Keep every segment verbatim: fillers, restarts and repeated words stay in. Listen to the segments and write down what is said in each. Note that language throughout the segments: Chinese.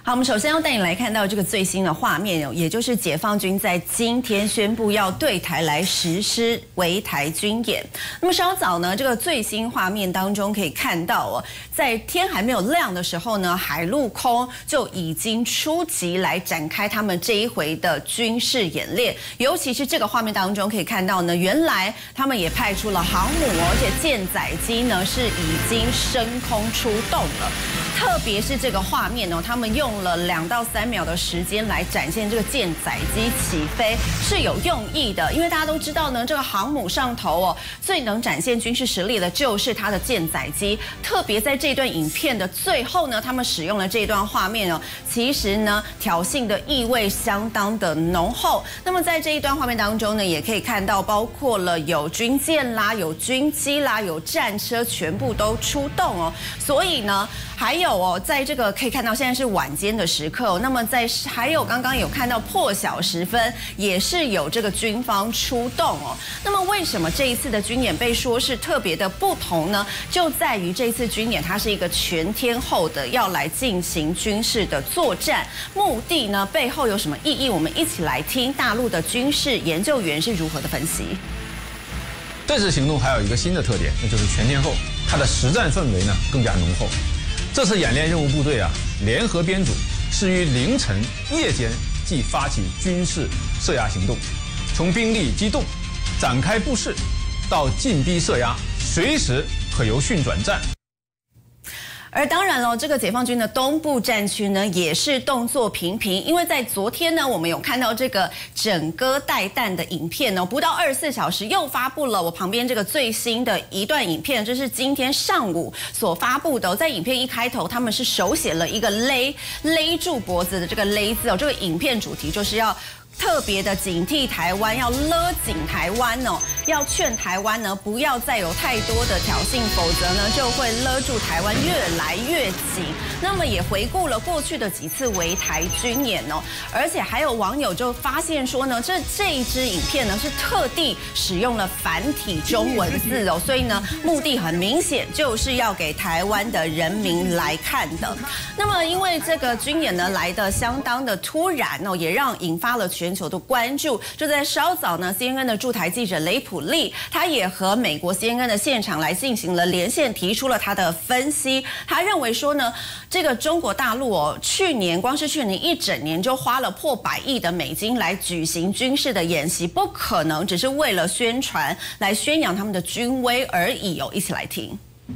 好，我们首先要带你来看到这个最新的画面哦，也就是解放军在今天宣布要对台来实施围台军演。那么稍早呢，这个最新画面当中可以看到哦，在天还没有亮的时候呢，海陆空就已经出击来展开他们这一回的军事演练。尤其是这个画面当中可以看到呢，原来他们也派出了航母，而且舰载机呢是已经升空出动了。特别是这个画面哦，他们用了两到三秒的时间来展现这个舰载机起飞是有用意的，因为大家都知道呢，这个航母上头哦，最能展现军事实力的就是它的舰载机。特别在这段影片的最后呢，他们使用了这段画面哦，其实呢挑衅的意味相当的浓厚。那么在这一段画面当中呢，也可以看到，包括了有军舰啦、有军机啦、有战车，全部都出动哦。所以呢，还有哦，在这个可以看到现在是晚间的时刻哦，那么在还有刚刚有看到破晓时分，也是有这个军方出动哦。那么为什么这一次的军演被说是特别的不同呢？就在于这次军演它是一个全天候的要来进行军事的作战，目的呢背后有什么意义？我们一起来听大陆的军事研究员是如何的分析。 这次行动还有一个新的特点，那就是全天候，它的实战氛围呢更加浓厚。这次演练任务部队啊，联合编组，是于凌晨、夜间即发起军事射压行动，从兵力机动、展开布势，到进逼射压，随时可由训转战。 而当然了，这个解放军的东部战区呢，也是动作频频，因为在昨天呢，我们有看到这个整歌带弹的影片呢，不到二十四小时又发布了我旁边这个最新的一段影片，这是今天上午所发布的、哦。在影片一开头，他们是手写了一个勒勒住脖子的这个勒字哦，这个影片主题就是要特别的警惕台湾，要勒紧台湾哦，要劝台湾呢不要再有太多的挑衅，否则呢就会勒住台湾越来越紧。那么也回顾了过去的几次围台军演哦，而且还有网友就发现说呢，这这一支影片呢是特地使用了繁体中文字哦，所以呢目的很明显，就是要给台湾的人民来看的。那么因为这个军演呢来得相当的突然哦，也让引发了全球的关注。就在稍早呢 ，C N N 的驻台记者雷普利，他也和美国 C N N 的现场来进行了连线，提出了他的分析。他认为说呢，这个中国大陆哦，去年光是去年一整年就花了破百亿的美金来举行军事的演习，不可能只是为了宣传来宣扬他们的军威而已哦。一起来听。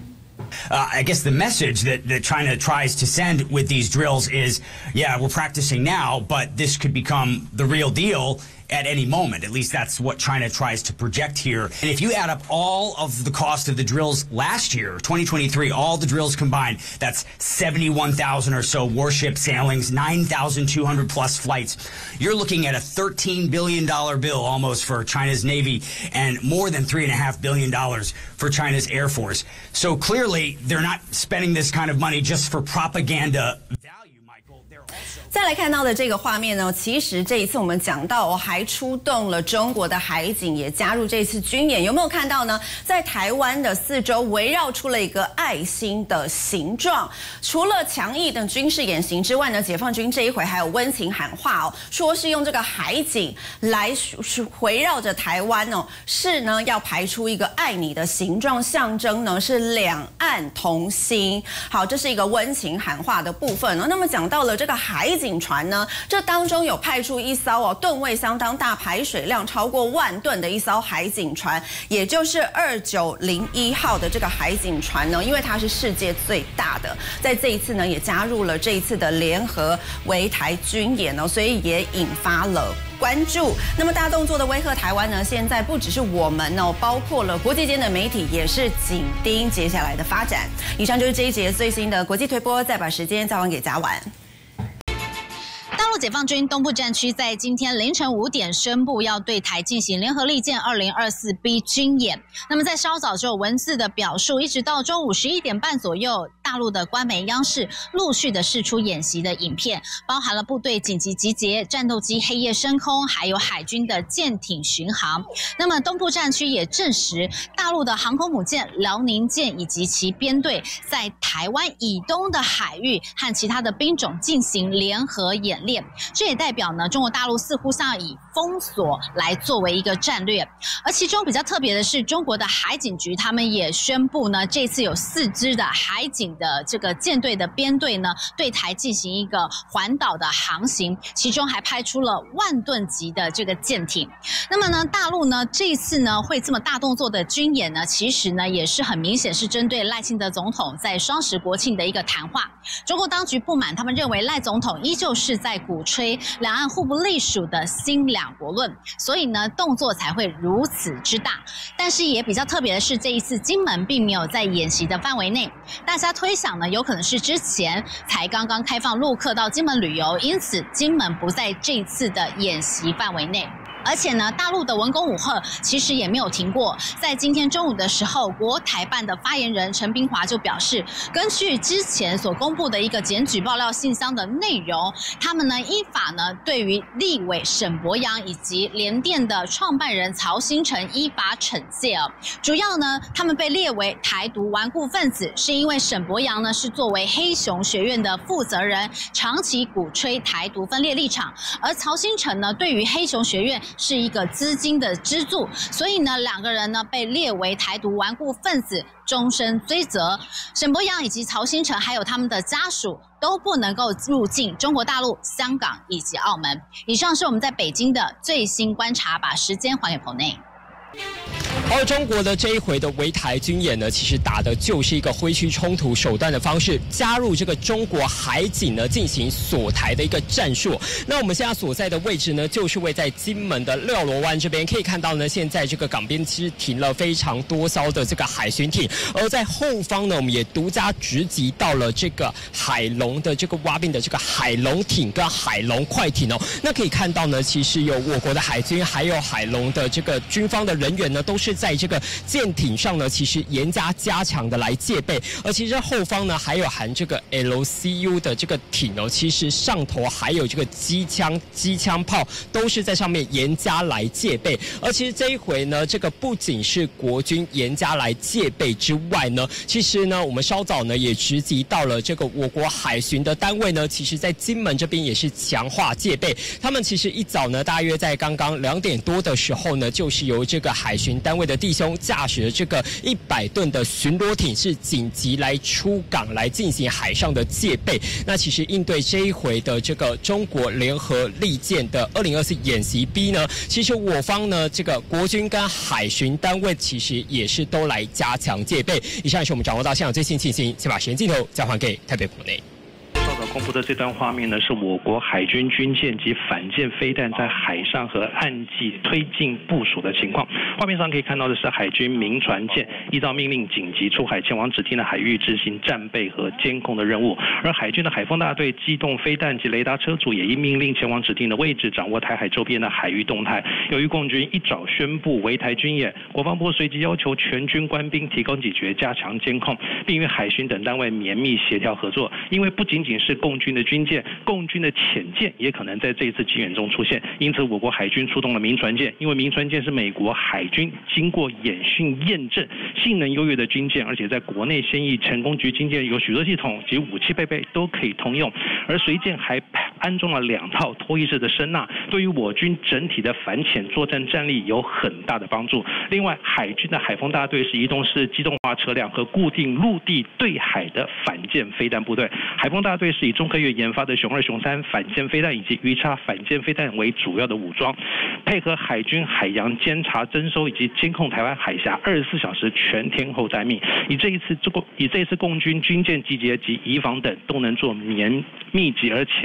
Uh, I guess the message that, that China tries to send with these drills is, yeah, we're practicing now, but this could become the real deal at any moment. At least that's what China tries to project here. And if you add up all of the cost of the drills last year, twenty twenty-three, all the drills combined, that's seventy-one thousand or so warship sailings, nine thousand two hundred plus flights. You're looking at a thirteen billion dollars bill almost for China's Navy and more than three point five billion dollars for China's Air Force. So clearly, they're not spending this kind of money just for propaganda value. 再来看到的这个画面呢，其实这一次我们讲到，哦，还出动了中国的海警也加入这次军演，有没有看到呢？在台湾的四周围绕出了一个爱心的形状。除了强硬的军事演习之外呢，解放军这一回还有温情喊话哦，说是用这个海警来围绕着台湾哦，是呢要排出一个爱你的形状，象征呢是两岸同心。好，这是一个温情喊话的部分哦。那么讲到了这个海警船呢，这当中有派出一艘哦吨位相当大、排水量超过万吨的一艘海警船，也就是二九零一号的这个海警船呢，因为它是世界最大的，在这一次呢也加入了这一次的联合围台军演哦，所以也引发了关注。那么大动作的威吓台湾呢，现在不只是我们哦，包括了国际间的媒体也是紧盯接下来的发展。以上就是这一节最新的国际推播，再把时间交还给嘉婉。 大陆解放军东部战区在今天凌晨五点宣布要对台进行联合利剑二零二四 B 军演。那么在稍早就有文字的表述，一直到中午十一点半左右， 大陆的官媒央视陆续的释出演习的影片，包含了部队紧急集结、战斗机黑夜升空，还有海军的舰艇巡航。那么东部战区也证实，大陆的航空母舰辽宁舰以及其编队在台湾以东的海域和其他的兵种进行联合演练。这也代表呢，中国大陆似乎想要以封锁来作为一个战略。而其中比较特别的是，中国的海警局他们也宣布呢，这次有四支的海警的这个舰队的编队呢，对台进行一个环岛的航行，其中还派出了万吨级的这个舰艇。那么呢，大陆呢这一次呢会这么大动作的军演呢，其实呢也是很明显是针对赖清德总统在双十国庆的一个谈话。中国当局不满，他们认为赖总统依旧是在鼓吹两岸互不隶属的新两国论，所以呢动作才会如此之大。但是也比较特别的是，这一次金门并没有在演习的范围内，大家推想呢，有可能是之前才刚刚开放陆客到金门旅游，因此金门不在这一次的演习范围内。而且呢，大陆的文攻武吓其实也没有停过。在今天中午的时候，国台办的发言人陈冰华就表示，根据之前所公布的一个检举爆料信箱的内容，他们呢依法呢对于立委沈伯洋以及联电的创办人曹兴诚依法惩戒哦。主要呢，他们被列为台独顽固分子，是因为沈伯洋呢是作为黑熊学院的负责人，长期鼓吹台独分裂立场，而曹兴诚呢对于黑熊学院是一个资金的支柱，所以呢，两个人呢被列为台独顽固分子，终身追责。沈伯洋以及曹兴诚还有他们的家属都不能够入境中国大陆、香港以及澳门。以上是我们在北京的最新观察，把时间还给棚内。 而中国的这一回的围台军演呢，其实打的就是一个挥区冲突手段的方式，加入这个中国海警呢进行锁台的一个战术。那我们现在所在的位置呢，就是位在金门的六罗湾这边，可以看到呢，现在这个港边其实停了非常多艘的这个海巡艇，而在后方呢，我们也独家直击到了这个海龙的这个挖冰的这个海龙艇跟海龙快艇哦。那可以看到呢，其实有我国的海军还有海龙的这个军方的人员呢，都是在这个舰艇上呢，其实严加加强的来戒备，而其实后方呢还有含这个 L C U 的这个艇哦，其实上头还有这个机枪、机枪炮都是在上面严加来戒备。而其实这一回呢，这个不仅是国军严加来戒备之外呢，其实呢，我们稍早呢也直击到了这个我国海巡的单位呢，其实在金门这边也是强化戒备。他们其实一早呢，大约在刚刚两点多的时候呢，就是由这个海巡单位的弟兄驾驶的这个一百吨的巡逻艇是紧急来出港来进行海上的戒备。那其实应对这一回的这个中国联合利剑的二零二四演习 B 呢，其实我方呢这个国军跟海巡单位其实也是都来加强戒备。以上是我们掌握到现场最新情形，先把时间镜头交还给台北棚内。 公布的这段画面呢，是我国海军军舰及反舰飞弹在海上和岸际推进部署的情况。画面上可以看到的是海军民船舰依照命令紧急出海，前往指定的海域执行战备和监控的任务。而海军的海锋大队机动飞弹及雷达车组也依命令前往指定的位置，掌握台海周边的海域动态。由于共军一早宣布围台军演，国防部随即要求全军官兵提高警觉，加强监控，并与海巡等单位绵密协调合作。因为不仅仅是共军的军舰，共军的潜舰也可能在这一次军演中出现，因此我国海军出动了民船舰。因为民船舰是美国海军经过演训验证、性能优越的军舰，而且在国内现役成功级军舰有许多系统及武器配备都可以通用，而随舰还安装了两套拖曳式的声呐，对于我军整体的反潜作战战力有很大的帮助。另外，海军的海锋大队是移动式机动化车辆和固定陆地对海的反舰飞弹部队，海锋大队是以中科院研发的熊二、熊三反舰飞弹以及鱼叉反舰飞弹为主要的武装，配合海军海洋监察征收以及监控台湾海峡二十四小时全天候待命。以这一次以这一次共军军舰集结及移防等都能做绵密集而且有效的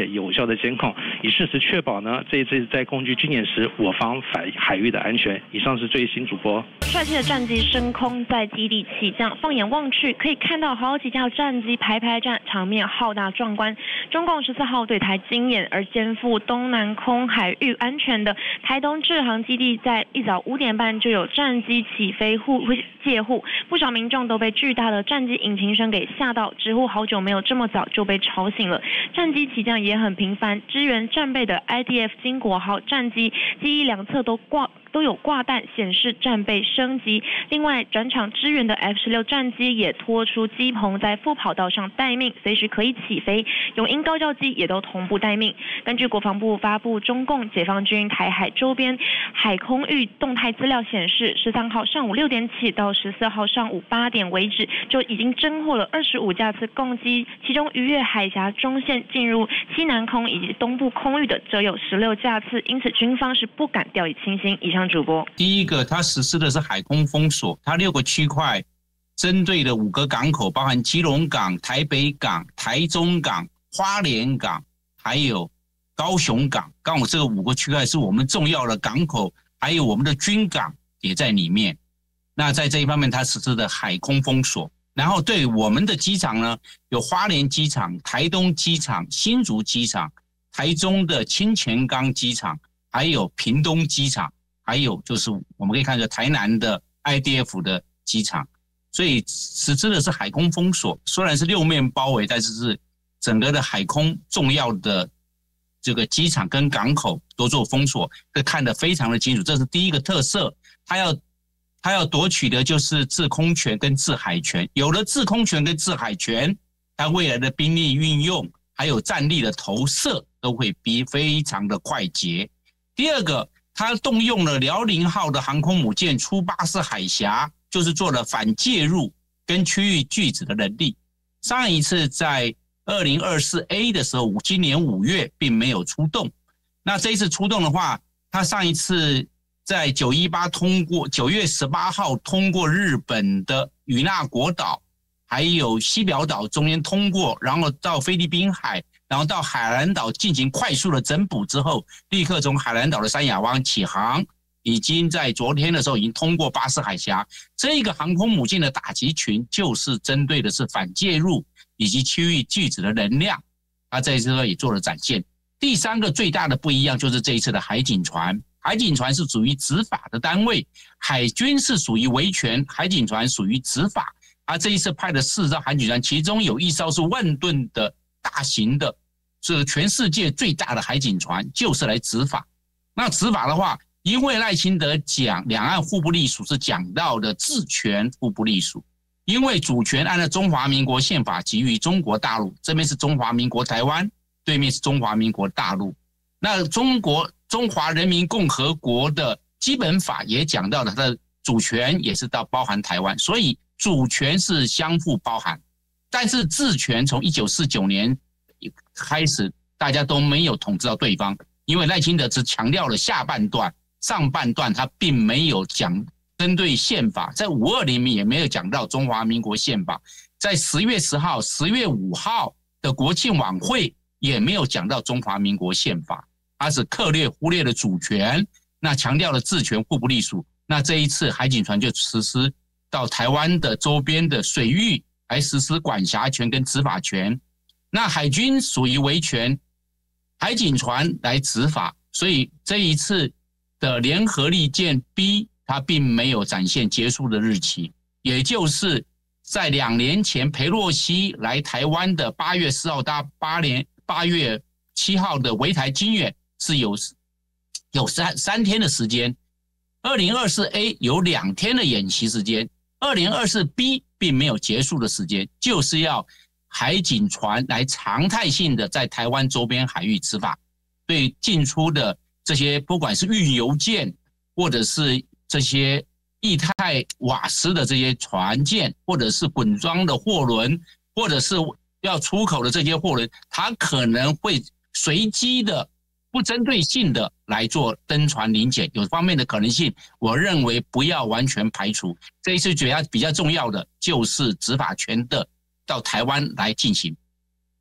的监控，以适时确保呢这一次在共军军演时我方海海域的安全。以上是最新主播。 帅气的战机升空在基地起降，放眼望去可以看到好几架战机排排站，场面浩大壮观。中共十四号对台经演，而肩负东南空海域安全的台东志航基地，在一早五点半就有战机起飞护戒护，不少民众都被巨大的战机引擎声给吓到，直呼好久没有这么早就被吵醒了。战机起降也很频繁，支援战备的 I D F 金国号战机机翼两侧都挂。都有挂弹显示战备升级。另外，转场支援的 F 十六战机也拖出机棚，在副跑道上待命，随时可以起飞。永鹰高教机也都同步待命。根据国防部发布中共解放军台海周边海空域动态资料显示，十三号上午六点起到十四号上午八点为止，就已经侦获了二十五架次共机，其中逾越海峡中线进入西南空以及东部空域的则有十六架次，因此军方是不敢掉以轻心。以上。主播， 第一个，它实施的是海空封锁，它六个区块针对的五个港口，包含基隆港、台北港、台中港、花莲港，还有高雄港。刚好这个五个区块是我们重要的港口，还有我们的军港也在里面。那在这一方面，它实施的海空封锁。然后对我们的机场呢，有花莲机场、台东机场、新竹机场、台中的清泉岗机场，还有屏东机场。还有就是我们可以看到台南的 I D F 的机场，所以实施的是海空封锁，虽然是六面包围，但是是整个的海空重要的这个机场跟港口都做封锁，这看得非常的清楚，这是第一个特色。它要它要夺取的就是制空权跟制海权，有了制空权跟制海权，它未来的兵力运用还有战力的投射都会比非常的快捷。第二个，他动用了辽宁号的航空母舰出巴士海峡，就是做了反介入跟区域拒止的能力。上一次在二零二四 A 的时候，今年五月并没有出动。那这一次出动的话，他上一次在九一八通过，九月十八号通过日本的与那国岛，还有西表岛中间通过，然后到菲律宾海。然后到海南岛进行快速的整补之后，立刻从海南岛的三亚湾起航，已经在昨天的时候已经通过巴士海峡。这个航空母舰的打击群就是针对的是反介入以及区域拒止的能量，它在这个也做了展现。第三个最大的不一样就是这一次的海警船，海警船是属于执法的单位，海军是属于维权，海警船属于执法。它这一次派的四艘海警船，其中有一艘是万吨的大型的。是全世界最大的海警船，就是来执法。那执法的话，因为赖清德讲两岸互不隶属是讲到的治权互不隶属，因为主权按照中华民国宪法给予中国大陆，这边是中华民国台湾，对面是中华民国大陆。那中国中华人民共和国的基本法也讲到了它的主权也是到包含台湾，所以主权是相互包含。但是治权从一九四九年开始大家都没有统治到对方，因为赖清德只强调了下半段，上半段他并没有讲针对宪法，在五二零也没有讲到中华民国宪法，在十月十号、十月五号的国庆晚会也没有讲到中华民国宪法，他是刻略忽略了主权，那强调了治权互不隶属。那这一次海警船就实施到台湾的周边的水域来实施管辖权跟执法权。那海军属于维权，海警船来执法，所以这一次的联合利剑 B 它并没有展现结束的日期，也就是在两年前裴洛西来台湾的八月四号到八年八月七号的围台军演是有有三三天的时间，二零二四 A 有两天的演习时间，二零二四 B 并没有结束的时间，就是要海警船来常态性的在台湾周边海域执法，对进出的这些不管是运油舰或者是这些液态瓦斯的这些船舰，或者是滚装的货轮，或者是要出口的这些货轮，它可能会随机的不针对性的来做登船临检，有方面的可能性，我认为不要完全排除。这一次主要比较重要的就是执法权的到台湾来进行。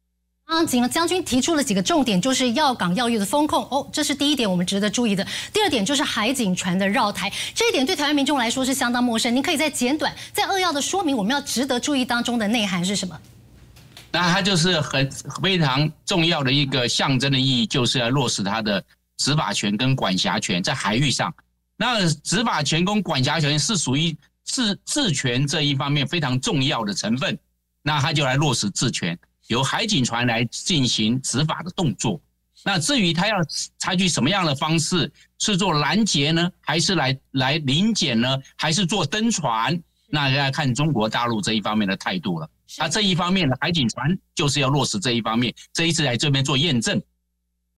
刚刚将军提出了几个重点，就是要港要域的风控哦，这是第一点我们值得注意的。第二点就是海警船的绕台，这一点对台湾民众来说是相当陌生。您可以再简短、再扼要的说明我们要值得注意当中的内涵是什么？ 那它就是很非常重要的一个象征的意义，就是要落实它的执法权跟管辖权在海域上。那执法权跟管辖权是属于治治权这一方面非常重要的成分，那它就来落实治权。由海警船来进行执法的动作。那至于他要采取什么样的方式，是做拦截呢，还是来来临检呢，还是做登船？那要看中国大陆这一方面的态度了。那这一方面呢，海警船就是要落实这一方面，这一次来这边做验证。